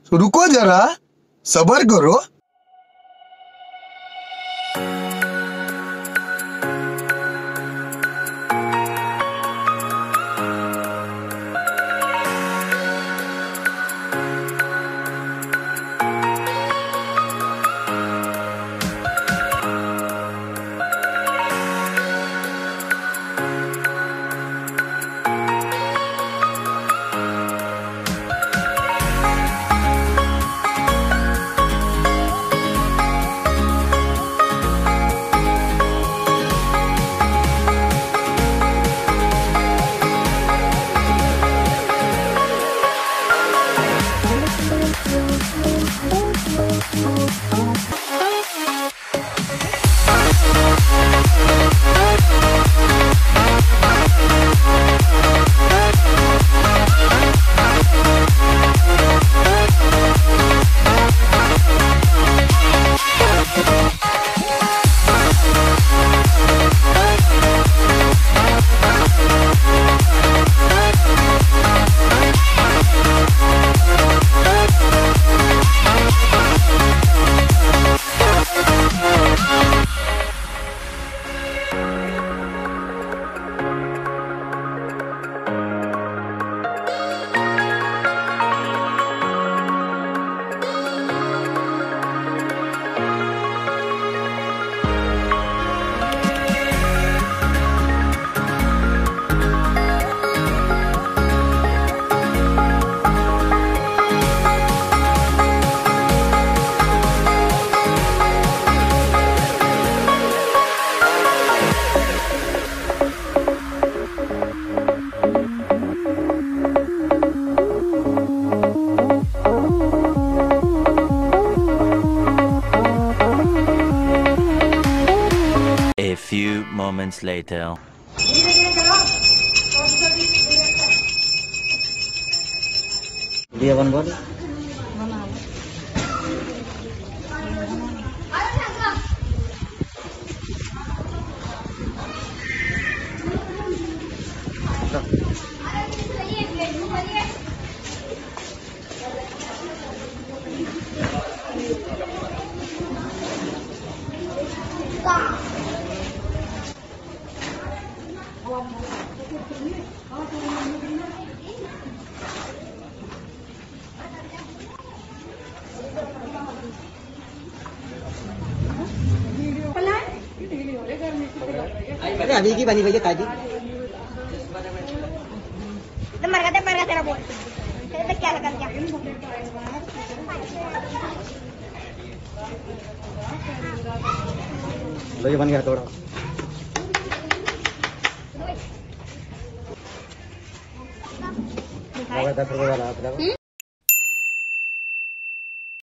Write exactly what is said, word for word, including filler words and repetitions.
रुको जरा, सब्र करो। A few moments later. Dia one board. अरे अभी की बनी भैया ताजी तो मर गया मर गया तेरा बोल तेरे पे क्या लगा क्या लो ये बन गया थोड़ा। दस रुपए वाला